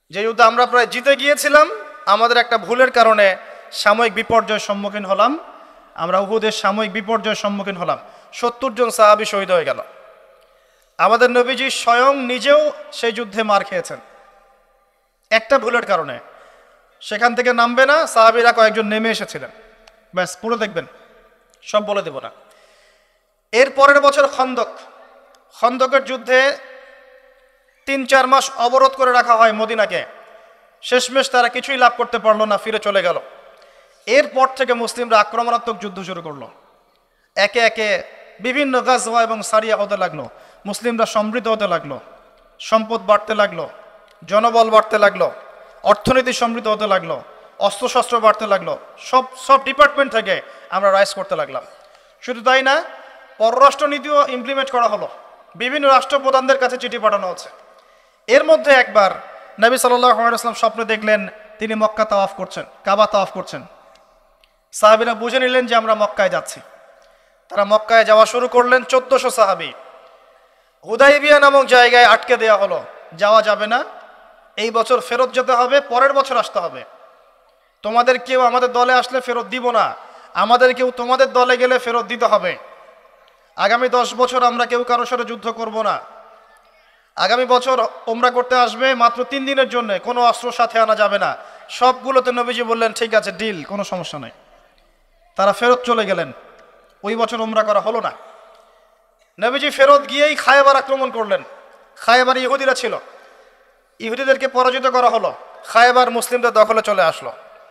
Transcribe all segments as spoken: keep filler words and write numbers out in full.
যে যুদ্ধে আমরা প্রায় জিতে গিয়েছিলাম, আমাদের একটা ভুলের কারণে সাময়িক বিপর্যয়ের সম্মুখীন হলাম। আমরা উহুদের সাময়িক বিপর্যয়ের সম্মুখীন হলাম, সত্তর জন সাহাবী শহীদ হয়ে গেল। আমাদের নবীজি স্বয়ং নিজেও সেই যুদ্ধে মার খেয়েছেন একটা ভুলের কারণে। সেখান থেকে নামবে না, সাহাবীরা কয়েকজন নেমে এসেছিলেন, ব্যাস পুরো দেখবেন, সব বলে দেব না। এর পরের বছর খন্দক, খন্দকের যুদ্ধে তিন চার মাস অবরোধ করে রাখা হয় মদিনাকে। শেষমেশ তারা কিছুই লাভ করতে পারলো না, ফিরে চলে গেল। এরপর থেকে মুসলিমরা আক্রমণাত্মক যুদ্ধ শুরু করলো, একে একে বিভিন্ন গাজওয়া এবং সারিয়া হতে লাগলো। মুসলিমরা সমৃদ্ধ হতে লাগলো, সম্পদ বাড়তে লাগলো, জনবল বাড়তে লাগলো, অর্থনীতি সমৃদ্ধ হতে লাগলো, অস্ত্রশস্ত্র বাড়তে লাগলো। সব সব ডিপার্টমেন্ট থেকে আমরা রাইজ করতে লাগলাম। শুধু তাই না, পররাষ্ট্র নীতিও ইমপ্লিমেন্ট করা হলো, বিভিন্ন রাষ্ট্রপ্রধানদের কাছে চিঠি পাঠানো হচ্ছে। এর মধ্যে একবার নবী সাল্লাল্লাহু আলাইহি ওয়াসাল্লাম স্বপ্নে দেখলেন তিনি মক্কা তাওয়াফ করছেন, কাবা তাওয়াফ করছেন। সাহাবীরা বুঝে নিলেন যে আমরা মক্কায় যাচ্ছি। তারা মক্কায় যাওয়া শুরু করলেন। চোদ্দশো সাহাবী হুদাইবিয়া নামক জায়গায় আটকে দেওয়া হলো, যাওয়া যাবে না, এই বছর ফেরত যেতে হবে, পরের বছর আসতে হবে। তোমাদের কেউ আমাদের দলে আসলে ফেরত দিব না, আমাদের কেউ তোমাদের দলে গেলে ফেরত দিতে হবে। আগামী দশ বছর আমরা কেউ কারোর সাথে যুদ্ধ করব না। আগামী বছর ওমরা করতে আসবে মাত্র তিন দিনের জন্য, কোনো অস্ত্র সাথে আনা যাবে না। সবগুলোতে নবীজি বললেন ঠিক আছে, ডিল, কোনো সমস্যা নেই। তারা ফেরত চলে গেলেন। ওই বছর ওমরা করা হলো না। নবীজি ফেরত গিয়েই খায়বার আক্রমণ করলেন। খায়বার ইহুদিরা ছিল, ইহুদিদেরকে পরাজিত করা হলো। খায়বার মুসলিমদের দখলে চলে আসলো।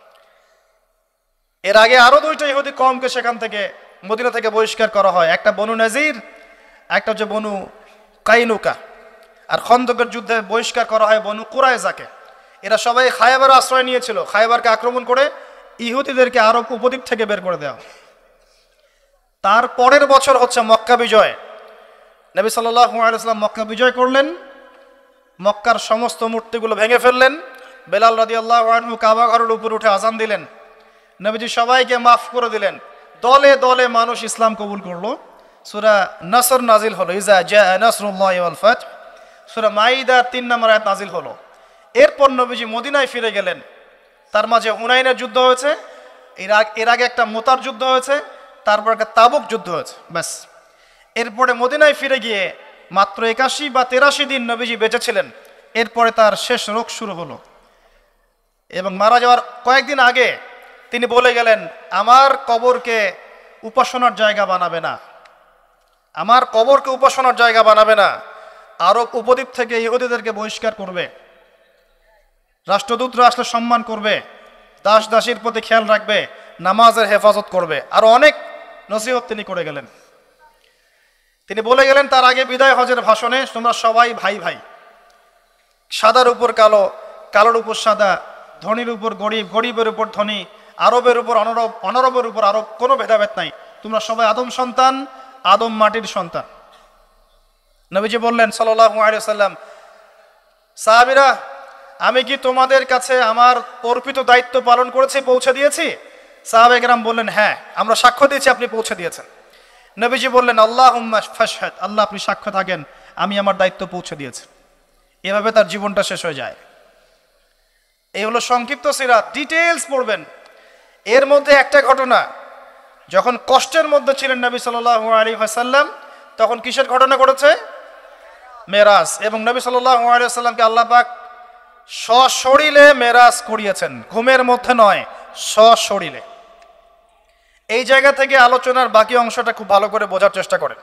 এর আগে আরো দুইটা ইহুদি কমকে সেখান থেকে, মদিনা থেকে বহিষ্কার করা হয়। একটা বনু নাজির, একটা হচ্ছে বনু কাইনুকা। আর খন্দকের যুদ্ধে বহিষ্কার করা হয় বনু কুরাইজাকে। এরা সবাই খায়বার আশ্রয় নিয়েছিল। খায়বারকে আক্রমণ করে ইহুদিদেরকে আরব উপদ্বীপ থেকে বের করে দেওয়া। তার পরের বছর হচ্ছে মক্কা বিজয়। নবী সাল্লাল্লাহু আলাইহি ওয়াসাল্লাম মক্কা বিজয় করলেন, মক্কার সমস্ত মূর্তিগুলো ভেঙে ফেললেন। বেলাল রাদিয়াল্লাহু আনহু কাবা ঘরের উপর উঠে আজান দিলেন। নবীজি সবাইকে মাফ করে দিলেন। দলে দলে মানুষ ইসলাম কবুল করলো। সূরা নাসর নাজিল হলো, ইজা জাআ নাসরুল্লাহি ওয়াল ফাত। সূরা মাইদা তিন নম্বর আয়াত নাজিল হলো। এরপর নবীজি মদিনায় ফিরে গেলেন। তার মাঝে হুনাইনের যুদ্ধ হয়েছে, এর আগে একটা মোতার যুদ্ধ হয়েছে, তারপর একটা তাবুক যুদ্ধ হয়েছে, ব্যাস। এরপরে মদিনায় ফিরে গিয়ে মাত্র একাশি বা তেরাশি দিন নবীজি বেঁচেছিলেন। এরপরে তার শেষ রোগ শুরু হলো এবং মারা যাওয়ার কয়েকদিন আগে তিনি বলে গেলেন, আমার কবরকে উপাসনার জায়গা বানাবে না, আমার কবরকে উপাসনার জায়গা বানাবে না। আরব উপদ্বীপ থেকে ইহুদিদেরকে বহিষ্কার করবে, রাষ্ট্রদূতরা আসলে সম্মান করবে, দাস দাসীর প্রতি খেয়াল রাখবে, নামাজের হেফাজত করবে। আরো অনেক নসিহত তিনি করে গেলেন। তিনি বলে গেলেন তার আগে বিদায় হজের ভাষণে, তোমরা সবাই ভাই ভাই, সাদার উপর কালো, কালোর উপর সাদা, ধনীর উপর গরিব, গরিবের উপর ধনী, আরবের উপর অনরব, অনরবের উপর আরব, কোনো ভেদাভেদ নাই। তোমরা সবাই আদম সন্তান, আদম মাটির সন্তান। নবীজি বললেন সাল্লাল্লাহু আলাইহি ওয়াসাল্লাম, সাহাবীরা, আমি কি তোমাদের কাছে আমার অর্পিত দায়িত্ব পালন করেছি, পৌঁছে দিয়েছি? সাহাবায়ে কেরাম বললেন, হ্যাঁ, আমরা সাক্ষ্য দিয়েছি আপনি পৌঁছে দিয়েছেন। নবীজি বললেন, আল্লাহুম্মা ফাশহাদ, আল্লাহ আপনি সাক্ষ্য থাকেন আমি আমার দায়িত্ব পৌঁছে দিয়েছি। এভাবে তার জীবনটা শেষ হয়ে যায়। এই হলো সংক্ষিপ্ত সিরাত, ডিটেইলস পড়বেন। এর মধ্যে একটা ঘটনা, যখন কষ্টের মধ্যে ছিলেন নবী সাল্লাল্লাহু আলাইহি ওয়াসাল্লাম, তখন কিসের ঘটনা ঘটেছে? মেরাজ। এবং নবী সাল্লাল্লাহু আলাইহি ওয়াসাল্লামকে আল্লাহ পাক সশরীরে মেরাজ করিয়েছেন, ঘুমের মধ্যে নয়, সশরীরে। এই জায়গা থেকে আলোচনার বাকি অংশটা খুব ভালো করে বোঝার চেষ্টা করেন।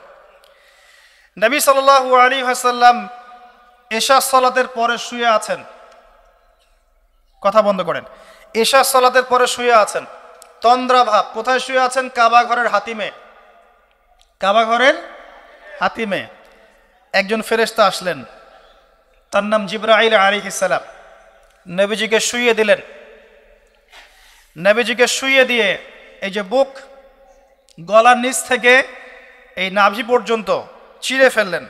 নবী সাল্লাল্লাহু আলাইহি ওয়াসাল্লাম এশা সালাতের পরে শুয়ে আছেন, কথা বন্ধ করেন, এশা সালাতের পরে শুয়ে আছেন, তন্দ্রা ভাব। কোথায় শুয়ে আছেন? কাবা ঘরের হাতিমে। কাবা ঘরের হাতিমে একজন ফেরেশতা আসলেন, তার নাম জিবরাইল আলাইহিস সালাম। নবীজিকে শুইয়ে দিলেন। নবীজিকে শুইয়ে দিয়ে এই যে বুক, গলার নিচ থেকে এই নাভি পর্যন্ত চিরে ফেললেন।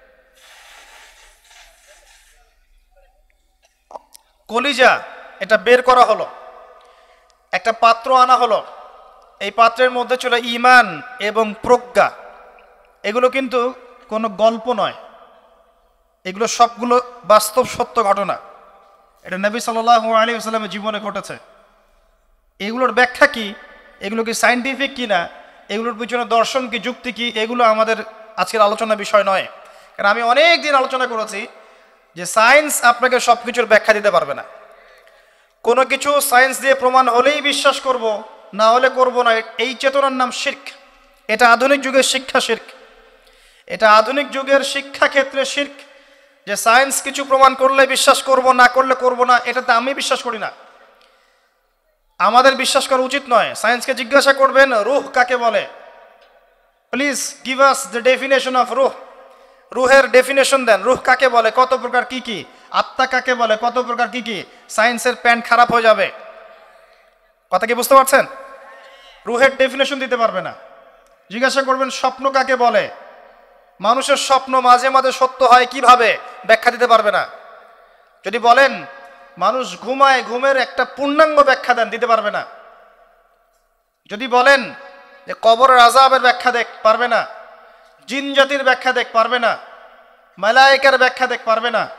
কলিজা এটা বের করা হলো, একটা পাত্র আনা হলো। এই পাত্রের মধ্যে ছিল ঈমান এবং প্রজ্ঞা। এগুলো কিন্তু কোনো গল্প নয়, এগুলো সবগুলো বাস্তব সত্য ঘটনা। এটা নবী সাল্লাল্লাহু আলাইহি ওয়াসাল্লামের জীবনে ঘটেছে। এগুলোর ব্যাখ্যা কি, এগুলো কি সায়েন্টিফিক কি না, এগুলোর পিছনে দর্শন কি, যুক্তি কি, এগুলো আমাদের আজকের আলোচনার বিষয় নয়। কারণ আমি অনেক দিন আলোচনা করেছি যে সায়েন্স আপনাকে সব কিছুর ব্যাখ্যা দিতে পারবে না। কোনো কিছু সায়েন্স দিয়ে প্রমাণ হলেই বিশ্বাস করব, না হলে করব না, এই চেতনার নাম শিরক। এটা আধুনিক যুগের শিক্ষা শিরক। এটা আধুনিক যুগের শিক্ষা ক্ষেত্রে শিরক, যে সায়েন্স কিছু প্রমাণ করলে বিশ্বাস করব, না করলে করব না, এটাতে আমি বিশ্বাস করি না, আমাদের বিশ্বাস করা উচিত নয়। সায়েন্সকে জিজ্ঞাসা করবেন রুহ কাকে বলে, please give us the definition of রুহ। রুহের ডেফিনেশন দেন, রুহ কাকে বলে, কত প্রকার কি কি, আত্মা কাকে বলে, কত প্রকার কি কি। সায়েন্সের প্যান্ট খারাপ হয়ে যাবে। কথা কি বুঝতে পারছেন? রুহের ডেফিনেশন দিতে পারবে না। জিজ্ঞাসা করবেন স্বপ্ন কাকে বলে, মানুষের স্বপ্ন মাঝে মাঝে সত্য হয় কিভাবে, ব্যাখ্যা দিতে পারবে না। যদি বলেন মানুষ ঘুমায়, ঘুমের একটা পূর্ণাঙ্গ ব্যাখ্যা দেন, দিতে পারবে না। যদি বলেন যে কবরের আযাবের ব্যাখ্যা দেখ, পারবে না। জিন জাতির ব্যাখ্যা দেখ, পারবে না। মালায়েকার ব্যাখ্যা দেখ, পারবে না।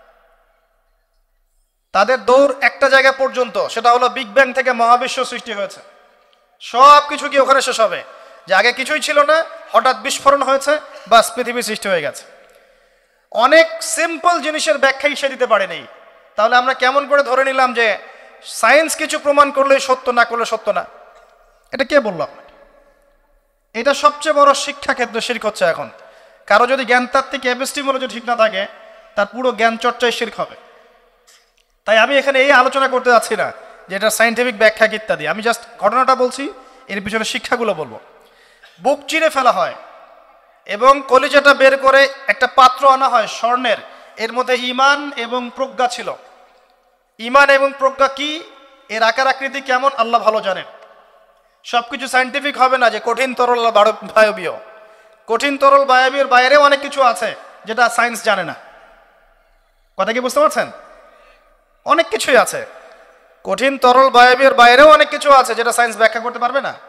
তাদের দৌড় একটা জায়গা পর্যন্ত, সেটা হলো বিগ ব্যাং থেকে মহাবিশ্ব সৃষ্টি হয়েছে। সব কিছু কি ওখানে শেষ হবে, যে আগে কিছুই ছিল না, হঠাৎ বিস্ফোরণ হয়েছে, বাস পৃথিবী সৃষ্টি হয়ে গেছে। অনেক সিম্পল জিনিসের ব্যাখ্যাই সে দিতে পারেনি। তাহলে আমরা কেমন করে ধরে নিলাম যে সায়েন্স কিছু প্রমাণ করলে সত্য, না করলে সত্য না? এটা কে বলল আপনাকে? এটা সবচেয়ে বড় শিক্ষা ক্ষেত্রে শিরক হচ্ছে এখন। কারো যদি জ্ঞানতাত্ত্বিক এপিস্টিমোলজি ঠিক না থাকে, তার পুরো জ্ঞান চর্চায় শিরক হবে। তাই আমি এখানে এই আলোচনা করতে যাচ্ছি না যে এটা সায়েন্টিফিক ব্যাখ্যা ইত্যাদি, আমি জাস্ট ঘটনাটা বলছি, এর পিছনে শিক্ষাগুলো বলবো। বুক চিরে ফেলা হয় এবং কলিজাটা বের করে একটা পাত্র আনা হয় স্বর্ণের, এর মধ্যে ঈমান এবং প্রজ্ঞা ছিল। ঈমান এবং প্রজ্ঞা কি, এর আকার আকৃতি কেমন, আল্লাহ ভালো জানেন। সবকিছু সায়েন্টিফিক হবে না যে কঠিন তরল বায়বীয়। কঠিন তরল বায়বীয় বাইরেও অনেক কিছু আছে যেটা সায়েন্স জানে না। কথা কি বুঝতে পারছেন? অনেক কিছুই আছে, কঠিন তরল বায়বীয় বাইরেও অনেক কিছু আছে যেটা সায়েন্স ব্যাখ্যা করতে পারবে না।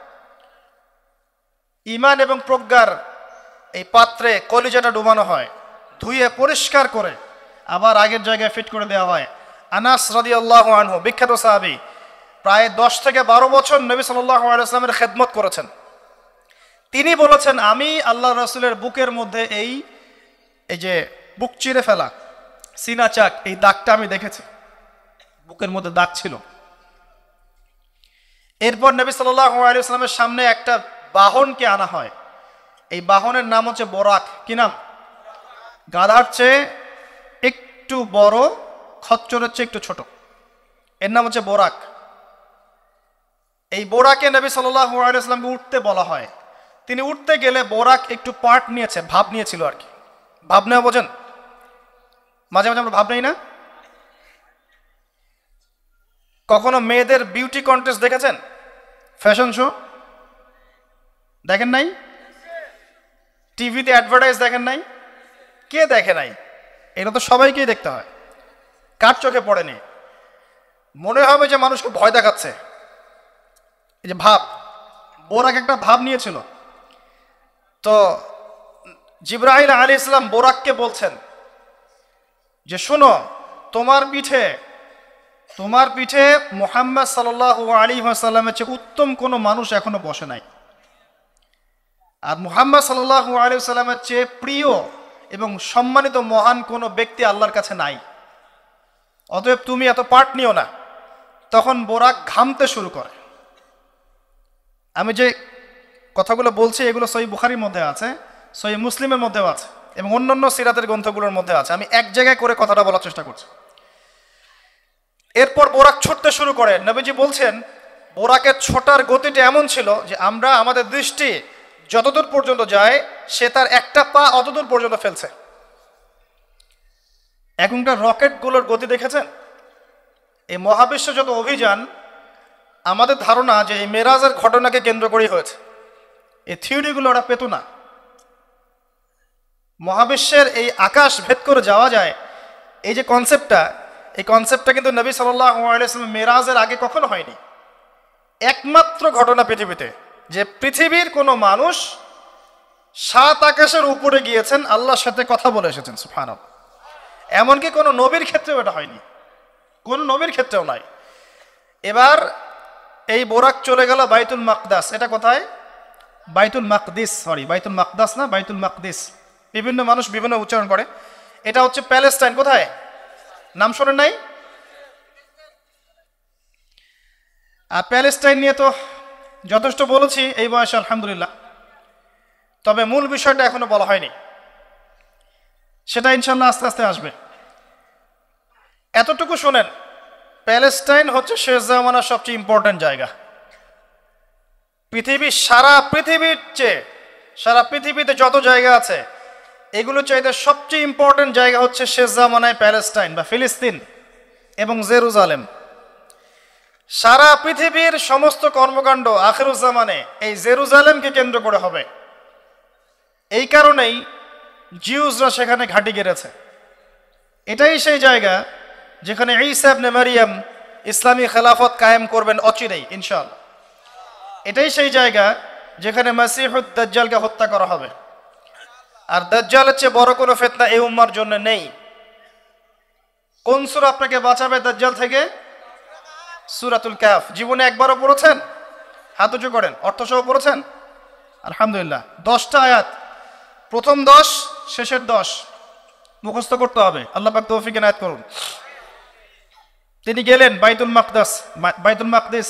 ঈমান এবং প্রজ্ঞার এই পাত্রে কলিজাটা ডুবানো হয়, ধুয়ে পরিষ্কার করে আবার আগের জায়গায় ফিট করে দেওয়া হয়। আনাস রাদিয়াল্লাহু আনহু, বিখ্যাত সাহাবী, প্রায় দশ থেকে বারো বছর নবী সাল্লাল্লাহু আলাইহি ওয়াসাল্লামের খেদমত করেছেন। তিনি বলেছেন, আমি আল্লাহ রাসূলের বুকের মধ্যে এই এই যে বুক চিরে ফেলা, সিনা চাক, এই দাগটা আমি দেখেছি, বুকের মধ্যে দাগ ছিল। এরপর নবী সাল্লাল্লাহু আলাইহি ওয়াসাল্লামের সামনে একটা বাহনকে আনা হয়। এই বাহনের নাম হচ্ছে বোরাক। কি নাম? গাধার চেয়ে একটু বড়, খচ্চরের চেয়ে একটু ছোট, এর নাম হচ্ছে বোরাক। এই বোরাকে নবী সাল্লাল্লাহু আলাইহি ওয়াসাল্লামকে উঠতে বলা হয়। তিনি উঠতে গেলে বোরাক একটু পার্ট নিয়েছে, ভাব নিয়েছিল আর কি। ভাব নেওয়া বোঝেন? মাঝে মাঝে আমরা ভাব নেই না? কখনো মেয়েদের বিউটি কন্টেস্ট দেখেছেন? ফ্যাশন শো দেখেন নাই? টিভিতে অ্যাডভার্টাইজ দেখেন নাই? কে দেখে নাই? এটা তো সবাইকেই দেখতে হয়। কার চোখে পড়েনি? মনে হবে যে মানুষকে ভয় দেখাচ্ছে। এই যে ভাব, বোরাক একটা ভাব নিয়েছিল। তো জিবরাইল আলাইহিস সালাম বোরাককে বলছেন যে শোনো, তোমার পিঠে তোমার পিঠে মুহাম্মদ সাল্লাল্লাহু আলাইহি ওয়াসাল্লামের চেয়ে উত্তম কোনো মানুষ এখনো বসে নাই, আর মুহাম্মদ সাল্লাল্লাহু আলাইহি ওয়াসাল্লামের চেয়ে প্রিয় এবং সম্মানিত মহান কোনো ব্যক্তি আল্লাহর কাছে নাই। অতএব তুমি এত পার্ট নিও না। তখন বোরাক ঘামতে শুরু করে। আমি যে কথাগুলো বলছি এগুলো সহিহ বুখারীর মধ্যে আছে, সহিহ মুসলিমের মধ্যেও আছে এবং অন্যান্য সিরাতের গ্রন্থগুলোর মধ্যে আছে। আমি এক জায়গায় করে কথাটা বলার চেষ্টা করছি। এরপর বোরাক ছুটতে শুরু করে। নবীজি বলছেন, বোরাকের ছোটার গতিটা এমন ছিল যে আমরা আমাদের দৃষ্টি যতদূর পর্যন্ত যায়, সে তার একটা পা অতদূর পর্যন্ত ফেলছে। এখনকার রকেটগুলোর গতি দেখেছেন? এই মহাবিশ্ব যত অভিযান, আমাদের ধারণা যে এই মেরাজের ঘটনাকে কেন্দ্র করেই হয়েছে। এই থিওরিগুলো ওরা পেত না। মহাবিশ্বের এই আকাশ ভেদ করে যাওয়া যায়, এই যে কনসেপ্টটা, এই কনসেপ্টটা কিন্তু নবী সাল্লাল্লাহু আলাইহি ওয়াসাল্লাম মেরাজের আগে কখনো হয়নি। একমাত্র ঘটনা পৃথিবীতে যে পৃথিবীর কোনো মানুষ সাত আকাশের উপরে গিয়েছেন, আল্লাহর সাথে কথা বলে এসেছেন। সুবহানাল্লাহ। এমনকি কোনো নবীর ক্ষেত্রেও এটা হয়নি। কোন নবীর ক্ষেত্রেও নাই। এবার এই বোরাক চলে গেল বাইতুল মাকদাস। এটা কোথায়? বাইতুল মাকদিস, সরি বাইতুল মাকদাস না, বাইতুল মাকদিস। বিভিন্ন মানুষ বিভিন্ন উচ্চারণ করে। এটা হচ্ছে প্যালেস্টাইন। কোথায়? নাম শোনেন নাই? আর প্যালেস্টাইন নিয়ে তো যথেষ্ট বলেছি এই বয়সে, আলহামদুলিল্লাহ। তবে মূল বিষয়টা এখনো বলা হয়নি, সেটা ইনশাল্লাহ আস্তে আস্তে আসবে। এতটুকু শোনেন, প্যালেস্টাইন হচ্ছে শেষ জামানার সবচেয়ে ইম্পর্টেন্ট জায়গা। পৃথিবীর সারা পৃথিবীর চেয়ে, সারা পৃথিবীতে যত জায়গা আছে এগুলো চাইতে সবচেয়ে ইম্পর্টেন্ট জায়গা হচ্ছে শেষ জামানায় প্যালেস্টাইন বা ফিলিস্তিন এবং জেরুজালেম। সারা পৃথিবীর সমস্ত কর্মকাণ্ড আখিরুজ্জামানে এই জেরুজালেমকে কেন্দ্র করে হবে। এই কারণেই জিউসরা সেখানে ঘাঁটি গেড়েছে। এটাই সেই জায়গা যেখানে ঈসা ইবনে মারিয়াম ইসলামী খেলাফত কায়েম করবেন অচিরেই ইনশাআল্লাহ। এটাই সেই জায়গা যেখানে মাসিহুদ দাজ্জালকে হত্যা করা হবে। আর দাজ্জালের চেয়ে বড় কোনো ফিতনা এই উম্মার জন্য নেই। কোন সূরা আপনাকে বাঁচাবে দাজ্জাল থেকে? সূরাতুল কাহফ। জীবনে একবারও পড়েছেন? হাত উঁচু করেন। অর্থসহ পড়েছেন? আলহামদুলিল্লাহ। দশটা আয়াত, প্রথম দশ, শেষের দশ মুখস্থ করতে হবে। আল্লাহ পাক তৌফিক এনায়েত করুন। তিনি গেলেন বাইতুল মাকদাস, বাইতুল মাকদিস।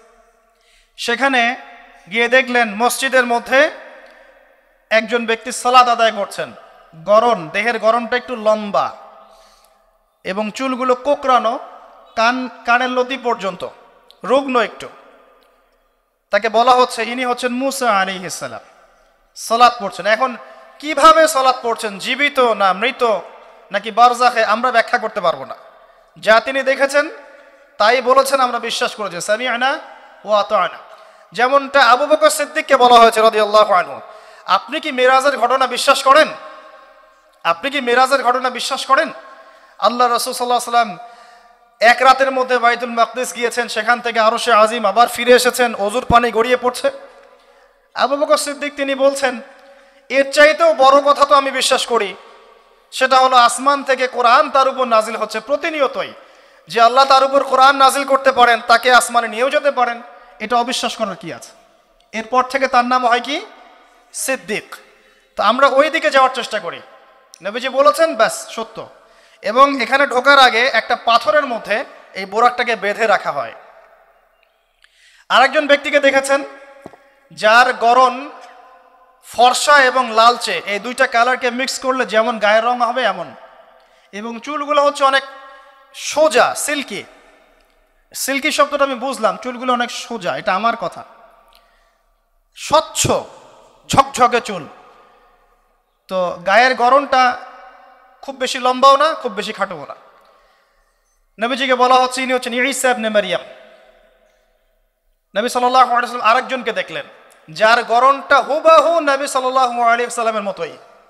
সেখানে গিয়ে দেখলেন মসজিদের মধ্যে একজন ব্যক্তি সালাত আদায় করছেন। গরম, দেহের গরমটা একটু লম্বা এবং চুলগুলো কোকড়ানো, কান কানের লতি পর্যন্ত, রুগ্ন একটু। তাকে বলা হচ্ছে ইনি হচ্ছেন মুসা আলাইহিস সালাম, সালাত পড়ছেন। এখন কিভাবে সালাত পড়ছেন, জীবিত না মৃত নাকি বারজাখে, আমরা ব্যাখ্যা করতে পারবো না। যা তিনি দেখেছেন তাই বলেছেন, আমরা বিশ্বাস করেছি। সামি'না ওয়া আতা'না। যেমনটা আবু বকর সিদ্দিককে বলা হয়েছে রাদিয়াল্লাহু আনহু, আপনি কি মিরাজের ঘটনা বিশ্বাস করেন? আপনি কি মিরাজের ঘটনা বিশ্বাস করেন? আল্লাহ রাসূল সাল্লাল্লাহু আলাইহি ওয়াসাল্লাম এক রাতের মধ্যে বাইতুল মাকদিস গিয়েছেন, সেখান থেকে আরশে আজিম, আবার ফিরে এসেছেন, ওজুর পানি গড়িয়ে পড়ছে। আবু বকর সিদ্দিক তিনি বলছেন, এর চাইতেও বড় কথা তো আমি বিশ্বাস করি, সেটা হলো আসমান থেকে কোরআন তার উপর নাজিল হচ্ছে প্রতিনিয়তই। যে আল্লাহ তার উপর কোরআন নাজিল করতে পারেন তাকে আসমানে নিয়েও যেতে পারেন, এটা অবিশ্বাস করার কি আছে? এরপর থেকে তার নাম হয় কি? সিদ্দিক। তো আমরা ওই দিকে যাওয়ার চেষ্টা করি। নবীজি বলেছেন, ব্যাস সত্য। এবং এখানে ঢোকার আগে একটা পাথরের মধ্যে এই বোরাকটাকে বেঁধে রাখা হয়। আরেকজন ব্যক্তিকে দেখেছেন যার গরন ফর্সা এবং লালচে, এই দুইটা কালারকে মিক্স করলে যেমন গায়ের রং হবে এমন, এবং চুলগুলো হচ্ছে অনেক সোজা, সিল্কি। সিল্কি শব্দটা আমি বুঝলাম, চুলগুলো অনেক সোজা, এটা আমার কথা। স্বচ্ছ ঝকঝকে চুল। তো গায়ের গরনটা খুব বেশি লম্বাও না, খুব বেশি খাটোও না। নবীজিকে বলা হচ্ছে ইনি হচ্ছেন ঈসা ইবনে মারিয়াম। নবী সাল্লাল্লাহু আলাইহি ওয়াসাল্লাম আরেকজনকে দেখলেন যার গরনটা হুবাহু নবী সাল্লাল্লাহু আলাইহি ওয়াসাল্লামের মতোই।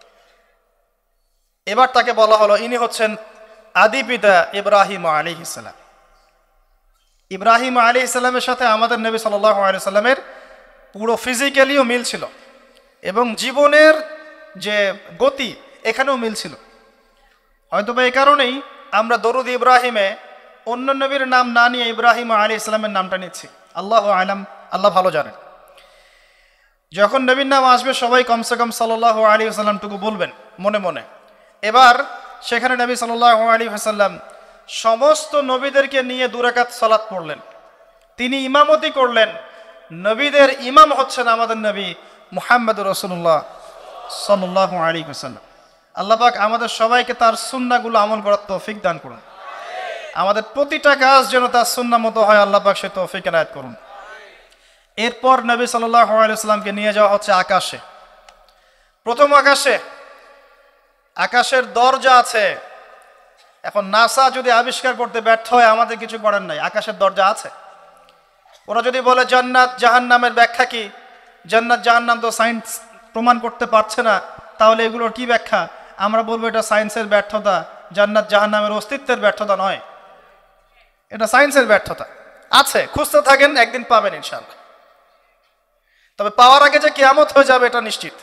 এবার তাকে বলা হলো ইনি হচ্ছেন আদি পিতা ইব্রাহিম আলাইহিস সালাম। ইব্রাহিম আলাইহিস সালামের সাথে আমাদের নবী সাল্লাল্লাহু আলাইহি ওয়াসাল্লামের পুরো ফিজিক্যালিও মিল ছিল এবং জীবনের যে গতি এখানেও মিল ছিল। হয়তো বা এই কারণেই আমরা দরুদ ইব্রাহিমে অন্য নবীর নাম না নিয়ে ইব্রাহিম আলাইহিস সালামের নামটা নিচ্ছি। আল্লাহু আলাম, আল্লাহ ভালো জানেন। যখন নবীর নাম আসবে সবাই কমসে কম সাল্লাল্লাহু আলাইহি ওয়াসাল্লামটুকু বলবেন মনে মনে। এবার সেখানে নবী সাল্লাল্লাহু আলাইহি ওয়াসাল্লাম সমস্ত নবীদেরকে নিয়ে দুই রাকাত সালাত পড়লেন। তিনি ইমামতি করলেন। নবীদের ইমাম হচ্ছেন আমাদের নবী মুহাম্মদুর রাসূলুল্লাহ সাল্লাল্লাহু আলাইহি ওয়াসাল্লাম। আল্লাহ পাক আমাদের সবাইকে তার সুন্নাহগুলো আমল করার তৌফিক দান করুন। আমাদের প্রতিটা কাজ যেন তার সুন্নাহ মতো হয়, আল্লাহ পাক সে তৌফিক এনায়েত করুন। এরপর নবী সাল্লাল্লাহু আলাইহি ওয়াসাল্লামকে নিয়ে যাওয়া হচ্ছে আকাশে। প্রথম আকাশে, আকাশের দরজা আছে। এখন নাসা যদি আবিষ্কার করতে ব্যর্থ হয় আমাদের কিছু করার নাই, আকাশের দরজা আছে। ওরা যদি বলে জান্নাত জাহান্নামের ব্যাখ্যা কি, জান্নাত জাহান্নাম তো সায়েন্স প্রমাণ করতে পারছে না, তাহলে এগুলোর কি ব্যাখ্যা? আমরা বলবো এটা সায়েন্সের ব্যর্থতা, জান্নাত জাহান্নামের অস্তিত্বের ব্যর্থতা নয়, এটা সায়েন্সের ব্যর্থতা। আছে, খুঁজতে থাকেন, একদিন পাবেন ইনশাআল্লাহ। তবে পাওয়ার আগে যে কিয়ামত হয়ে যাবে এটা নিশ্চিত,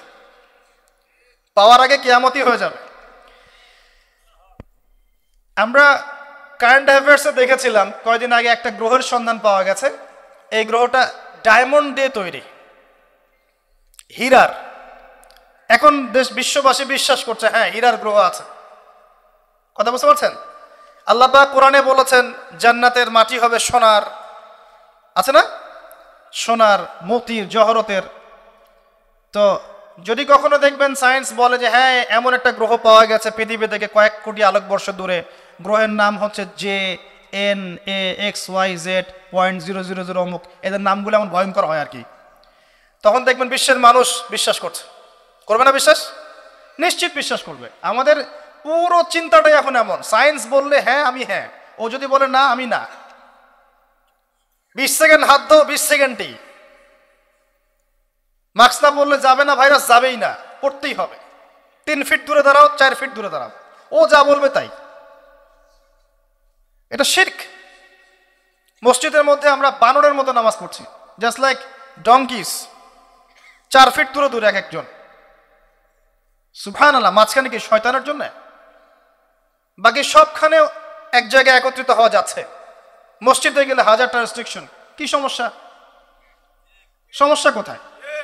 পাওয়ার আগে কিয়ামতই হয়ে যাবে। আমরা কারেন্ট অ্যাফেয়ার্সে দেখেছিলাম কয়েকদিন আগে একটা গ্রহের সন্ধান পাওয়া গেছে। এই গ্রহটা ডায়মন্ড দিয়ে তৈরি, হীরার। এখন দেশ বিশ্ববাসী বিশ্বাস করছে হ্যাঁ হীরার গ্রহ আছে। কথা বুঝতে পারছেন? আল্লাহ পাক কোরআনে বলেছেন জান্নাতের মাটি হবে সোনার, আছে না, সোনার, মতির, জহরতের। তো যদি কখনো দেখবেন সায়েন্স বলে যে হ্যাঁ এমন একটা গ্রহ পাওয়া গেছে পৃথিবী থেকে কয়েক কোটি আলোকবর্ষ দূরে, গ্রহের নাম হচ্ছে J N A X Y Z point zero zero zero অমুক, এদের নামগুলো এমন ভয়ঙ্কর হয় আর কি, তখন দেখবেন বিশ্বের মানুষ বিশ্বাস করছে। করবে না বিশ্বাস? নিশ্চিত বিশ্বাস করবে। আমাদের পুরো চিন্তাটাই এখন এমন, সায়েন্স বললে হ্যাঁ আমি হ্যাঁ, ও যদি বলে না আমি না। বিশ সেকেন্ড হাত দাও, বিশ সেকেন্ডই। মাস্ক না বললে যাবে না, ভাইরাস যাবেই না, পড়তেই হবে। তিন ফিট দূরে দাঁড়াও, চার ফিট দূরে দাঁড়াও, ও যা বলবে তাই। এটা শিরক। মসজিদের মধ্যে আমরা বানরের মতো নামাজ পড়ছি, জাস্ট লাইক ডঙ্কিস, চার ফিট দূরে দূরে এক একজন। সুবহানাল্লাহ, মাঝখানে কি শয়তানের জন্য? বাকি সবখানে এক জায়গায় একত্রিত হওয়া যাচ্ছে। মসজিদে গেলে হাজারটা রেস্ট্রিকশন, কি সমস্যা? সমস্যা কোথায়?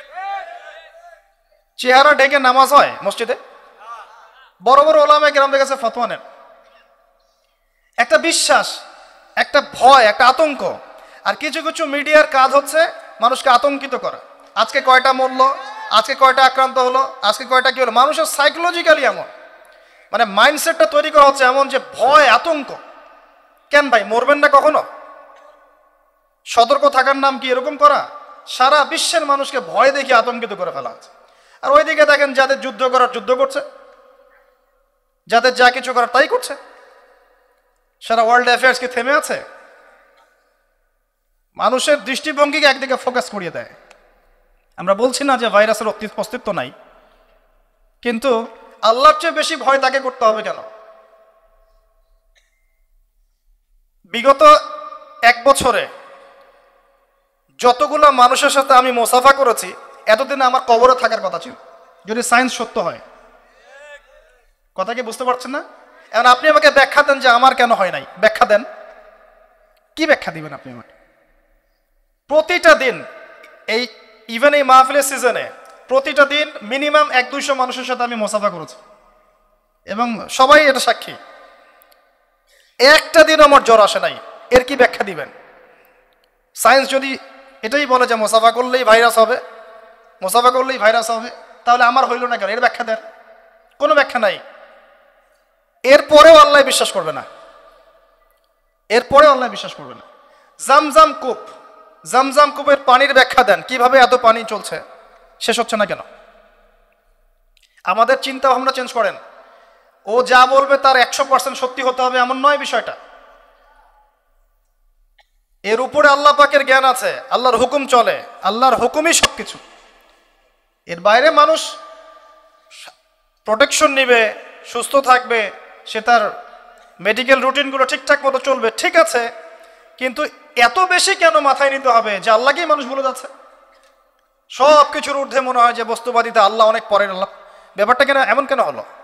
চেহারা ঢেকে নামাজ হয় মসজিদে? বড় বড় ওলামায়ে কেরামদের কাছে ফতোয়া নেন। একটা বিশ্বাস, একটা ভয়, একটা আতঙ্ক। আর কিছু কিছু মিডিয়ার কাজ হচ্ছে মানুষকে আতঙ্কিত করা। আজকে কয়টা মরলো, আজকে কয়টা আক্রান্ত হলো, আজকে কয়টা কি হলো, মানুষের সাইকোলজিক্যালি এমন, মানে মাইন্ডসেটটা তৈরি করা হচ্ছে এমন যে ভয়, আতঙ্ক। কেন ভাই, মরবেন না কখনো? সতর্ক থাকার নাম কি এরকম করা? সারা বিশ্বের মানুষকে ভয় দেখিয়ে আতঙ্কিত করে ফেলা হচ্ছে। আর ওইদিকে দেখেন যাদের যুদ্ধ করার যুদ্ধ করছে, যাদের যা কিছু করার তাই করছে। সারা ওয়ার্ল্ড অ্যাফেয়ার্স কি থেমে আছে? মানুষের দৃষ্টিভঙ্গিকে একদিকে ফোকাস করিয়ে দেয়। আমরা বলছি না যে ভাইরাসের অস্তিত্ব নাই, কিন্তু আল্লাহর চেয়ে বেশি ভয় তাকে করতে হবে কেন? বিগত এক বছরে যতগুলো মানুষের সাথে আমি মোসাফা করেছি, এতদিনে আমার কবরে থাকার কথা ছিল, যদি সায়েন্স সত্য হয়। কথা কি বুঝতে পারছেন না? এখন আপনি আমাকে ব্যাখ্যা দেন যে আমার কেন হয় নাই, ব্যাখ্যা দেন। কি ব্যাখ্যা দিবেন আপনি আমাকে? প্রতিটা দিন, এই ইভেন এই মাহফিলের সিজনে প্রতিটা দিন মিনিমাম এক দুইশো মানুষের সাথে আমি মোসাফা করেছি, এবং সবাই এটা সাক্ষী। একটা দিন আমার জ্বর আসে নাই, এর কি ব্যাখ্যা দিবেন? সায়েন্স যদি এটাই বলে যে মোসাফা করলেই ভাইরাস হবে, মোসাফা করলেই ভাইরাস হবে, তাহলে আমার হইল না কেন? এর ব্যাখ্যা দেন। কোনো ব্যাখ্যা নাই। এরপরেও আল্লাহ বিশ্বাস করবে না, এরপরেও আল্লাহ বিশ্বাস করবে না। জামজাম কূপ, জামজাম কূপের পানির ব্যাখ্যা দেন, কিভাবে এত পানি চলছে, শেষ হচ্ছে না কেন? আমাদের চিন্তা ভাবনা চেঞ্জ করেন। ও যা বলবে তার একশো পার্সেন্ট সত্যি হতে হবে এমন নয় বিষয়টা। এর উপরে আল্লাহ পাকের জ্ঞান আছে, আল্লাহর হুকুম চলে, আল্লাহর হুকুমই সবকিছু। এর বাইরে মানুষ প্রোটেকশন নিবে, সুস্থ থাকবে, সে তার মেডিকেল রুটিনগুলো ঠিকঠাক মতো চলবে, ঠিক আছে, কিন্তু এত বেশি কেন মাথায় নিতে হবে যে আল্লাহকেই মানুষ ভুলে যাচ্ছে? সব কিছুর ঊর্ধ্বে মনে হয় যে বস্তুবাদিতা, আল্লাহ অনেক পরের। আল্লাহ ব্যাপারটা কেন এমন কেন হলো?